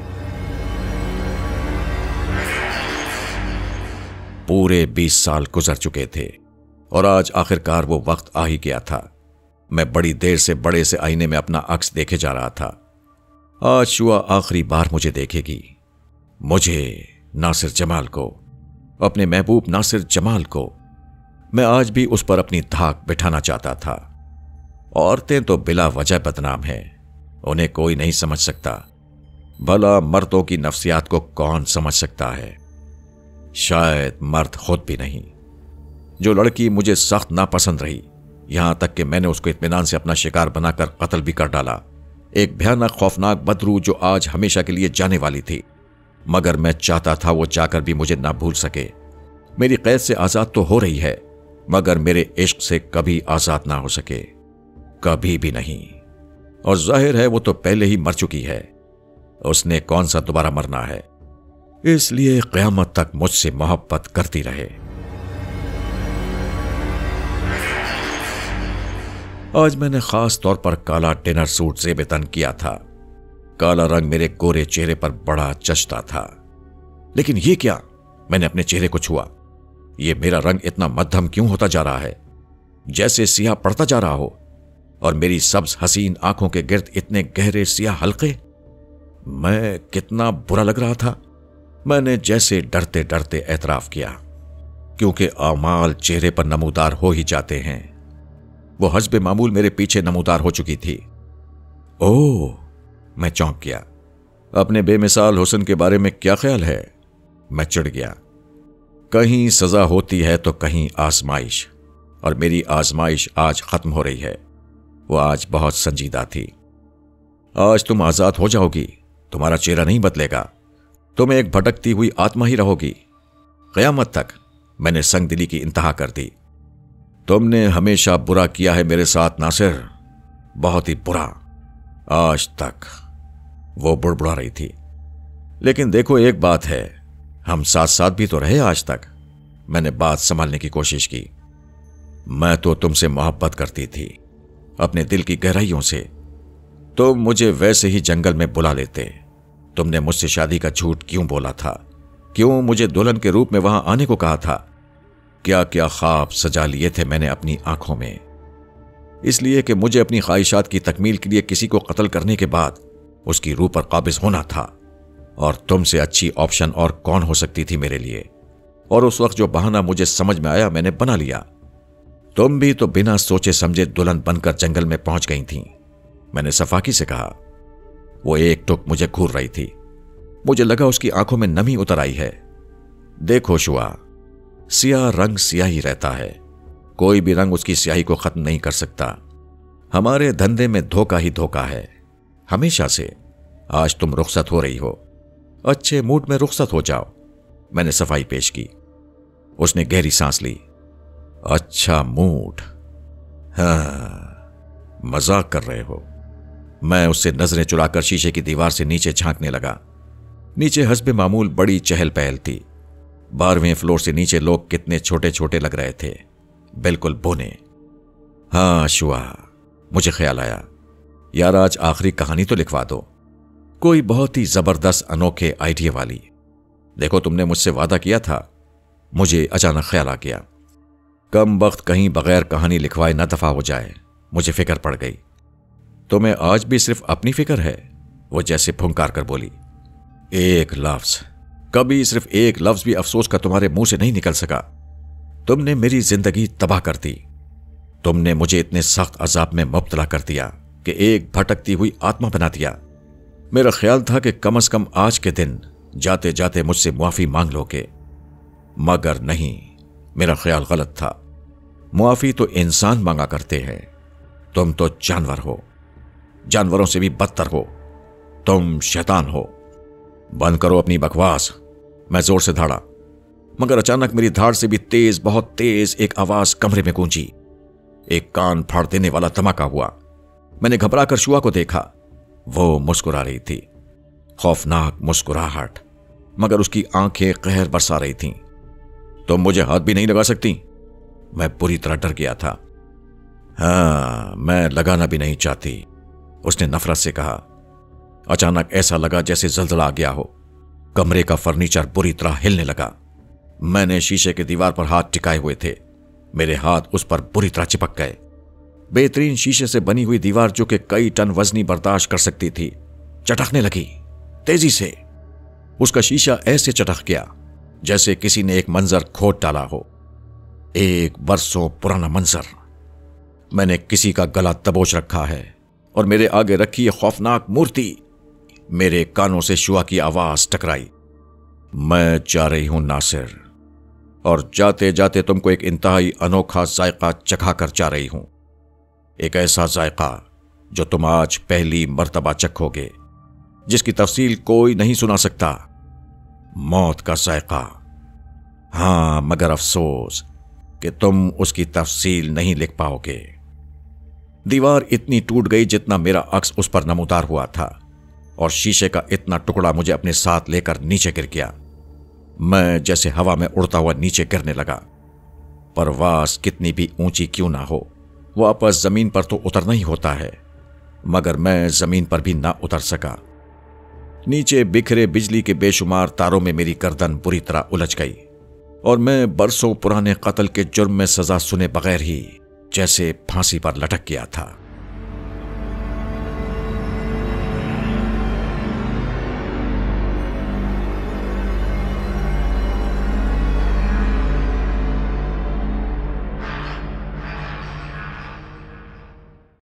Speaker 1: पूरे बीस साल गुजर चुके थे और आज आखिरकार वो वक्त आ ही गया था। मैं बड़ी देर से बड़े से आईने में अपना अक्स देखे जा रहा था। आज शुआ आखिरी बार मुझे देखेगी। मुझे, नासिर जमाल को, अपने महबूब नासिर जमाल को। मैं आज भी उस पर अपनी धाक बिठाना चाहता था। औरतें तो बिला वजह बदनाम हैं, उन्हें कोई नहीं समझ सकता। भला मर्दों की नफ्सियात को कौन समझ सकता है? शायद मर्द खुद भी नहीं। जो लड़की मुझे सख्त नापसंद रही, यहां तक कि मैंने उसको इत्मीनान से अपना शिकार बनाकर कत्ल भी कर डाला। एक भयानक खौफनाक बदरू जो आज हमेशा के लिए जाने वाली थी। मगर मैं चाहता था वो जाकर भी मुझे ना भूल सके। मेरी कैद से आजाद तो हो रही है, मगर मेरे इश्क से कभी आजाद ना हो सके, कभी भी नहीं। और जाहिर है वो तो पहले ही मर चुकी है। उसने कौन सा दोबारा मरना है, इसलिए क़यामत तक मुझसे मोहब्बत करती रहे। आज मैंने खास तौर पर काला डिनर सूट ज़ेब तन किया था। काला रंग मेरे गोरे चेहरे पर बड़ा जचता था। लेकिन ये क्या, मैंने अपने चेहरे को छुआ। ये मेरा रंग इतना मध्यम क्यों होता जा रहा है, जैसे सियाह पड़ता जा रहा हो, और मेरी सब्ज हसीन आंखों के गिर्द इतने गहरे सियाह हल्के। मैं कितना बुरा लग रहा था। मैंने जैसे डरते डरते एतराफ किया, क्योंकि आमाल चेहरे पर नमूदार हो ही जाते हैं। वो हस्बे मामूल मेरे पीछे नमूदार हो चुकी थी। ओह, मैं चौंक गया। अपने बेमिसाल हुस्न के बारे में क्या ख्याल है? मैं चिढ़ गया। कहीं सजा होती है तो कहीं आजमाइश, और मेरी आजमाइश आज खत्म हो रही है। वो आज बहुत संजीदा थी। आज तुम आजाद हो जाओगी, तुम्हारा चेहरा नहीं बदलेगा, तुम एक भटकती हुई आत्मा ही रहोगी क़यामत तक। मैंने संगदिली की इंतहा कर दी। तुमने हमेशा बुरा किया है मेरे साथ नासिर, बहुत ही बुरा, आज तक। वो बुड़बुड़ा रही थी। लेकिन देखो, एक बात है, हम साथ साथ भी तो रहे आज तक। मैंने बात संभालने की कोशिश की। मैं तो तुमसे मोहब्बत करती थी, अपने दिल की गहराइयों से। तुम मुझे वैसे ही जंगल में बुला लेते। तुमने मुझसे शादी का झूठ क्यों बोला था? क्यों मुझे दुल्हन के रूप में वहां आने को कहा था? क्या क्या ख्वाब सजा लिए थे मैंने अपनी आंखों में, इसलिए कि मुझे अपनी ख्वाहिशात की तकमील के लिए किसी को कत्ल करने के बाद उसकी रूह पर काबिज होना था। और तुमसे अच्छी ऑप्शन और कौन हो सकती थी मेरे लिए? और उस वक्त जो बहाना मुझे समझ में आया मैंने बना लिया। तुम भी तो बिना सोचे समझे दुल्हन बनकर जंगल में पहुंच गई थीं। मैंने सफाकी से कहा। वो एक टुक मुझे घूर रही थी। मुझे लगा उसकी आंखों में नमी उतर आई है। देखो शुआ, सियाह रंग सियाह ही रहता है, कोई भी रंग उसकी स्याही को खत्म नहीं कर सकता। हमारे धंधे में धोखा ही धोखा है, हमेशा से। आज तुम रुखसत हो रही हो, अच्छे मूड में रुखसत हो जाओ। मैंने सफाई पेश की। उसने गहरी सांस ली। अच्छा मूड? हाँ, मजाक कर रहे हो? मैं उससे नजरें चुराकर शीशे की दीवार से नीचे झांकने लगा। नीचे हस्बे मामूल बड़ी चहल पहल थी। बारहवें फ्लोर से नीचे लोग कितने छोटे छोटे लग रहे थे, बिल्कुल बोने। हाँ शुआ, मुझे ख्याल आया, यार आज आखिरी कहानी तो लिखवा दो, कोई बहुत ही जबरदस्त अनोखे आइडिया वाली। देखो, तुमने मुझसे वादा किया था। मुझे अचानक ख्याल आ गया, कम वक्त कहीं बगैर कहानी लिखवाए न दफा हो जाए। मुझे फिक्र पड़ गई। तुम्हें आज भी सिर्फ अपनी फिक्र है? वो जैसे फुंकार कर बोली। एक लफ्ज, कभी सिर्फ एक लफ्ज भी अफसोस का तुम्हारे मुंह से नहीं निकल सका। तुमने मेरी जिंदगी तबाह कर दी। तुमने मुझे इतने सख्त अजाब में मुब्तला कर दिया कि एक भटकती हुई आत्मा बना दिया। मेरा ख्याल था कि कम से कम आज के दिन जाते जाते मुझसे मुआफी मांग लोगे, मगर नहीं, मेरा ख्याल गलत था। मुआफी तो इंसान मांगा करते हैं, तुम तो जानवर हो, जानवरों से भी बदतर हो। तुम शैतान हो। बंद करो अपनी बकवास। मैं जोर से धाड़ा, मगर अचानक मेरी धाड़ से भी तेज, बहुत तेज एक आवाज कमरे में गूंजी। एक कान फाड़ देने वाला धमाका हुआ। मैंने घबराकर शुआ को देखा। वो मुस्कुरा रही थी, खौफनाक मुस्कुराहट, मगर उसकी आंखें कहर बरसा रही थीं। तुम मुझे हाथ भी नहीं लगा सकती। मैं पूरी तरह डर गया था। हाँ, मैं लगाना भी नहीं चाहती, उसने नफरत से कहा। अचानक ऐसा लगा जैसे जलजला आ गया हो। कमरे का फर्नीचर बुरी तरह हिलने लगा। मैंने शीशे की दीवार पर हाथ टिकाए हुए थे। मेरे हाथ उस पर बुरी तरह चिपक गए। बेहतरीन शीशे से बनी हुई दीवार, जो कि कई टन वजनी बर्दाश्त कर सकती थी, चटकने लगी तेजी से। उसका शीशा ऐसे चटक गया जैसे किसी ने एक मंजर खोद डाला हो, एक बरसों पुराना मंजर। मैंने किसी का गला दबोच रखा है और मेरे आगे रखी यह खौफनाक मूर्ति। मेरे कानों से शुआ की आवाज टकराई। मैं जा रही हूं नासिर, और जाते जाते तुमको एक इंतहाई अनोखा जायका चखा कर जा रही हूं। एक ऐसा जायका जो तुम आज पहली मर्तबा चखोगे, जिसकी तफसील कोई नहीं सुना सकता। मौत का जायका। हां, मगर अफसोस कि तुम उसकी तफसील नहीं लिख पाओगे। दीवार इतनी टूट गई जितना मेरा अक्स उस पर नमूदार हुआ था। और शीशे का इतना टुकड़ा मुझे अपने साथ लेकर नीचे गिर गया। मैं जैसे हवा में उड़ता हुआ नीचे गिरने लगा। परवास कितनी भी ऊंची क्यों ना हो, वापस जमीन पर तो उतरना ही होता है, मगर मैं जमीन पर भी ना उतर सका। नीचे बिखरे बिजली के बेशुमार तारों में मेरी गर्दन बुरी तरह उलझ गई और मैं बरसों पुराने कत्ल के जुर्म में सजा सुने बगैर ही जैसे फांसी पर लटक गया था।